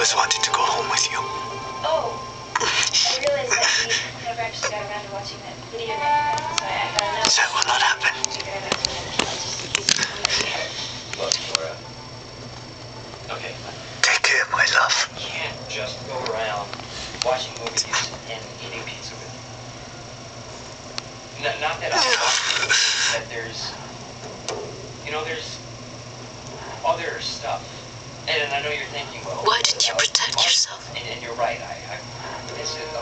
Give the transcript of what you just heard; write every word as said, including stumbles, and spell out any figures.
always wanted to go home with you. Oh, I realized that we never actually got around to watching that video game, so I gotta know. That will not happen. Look, Laura. Okay. Take care, my love. You can't just go around watching movies and eating pizza with you. N- not that I'm talking that there's, you know, there's other stuff. And I know you're thinking, well... Why didn't you protect yourself? And, and you're right, I, I, this is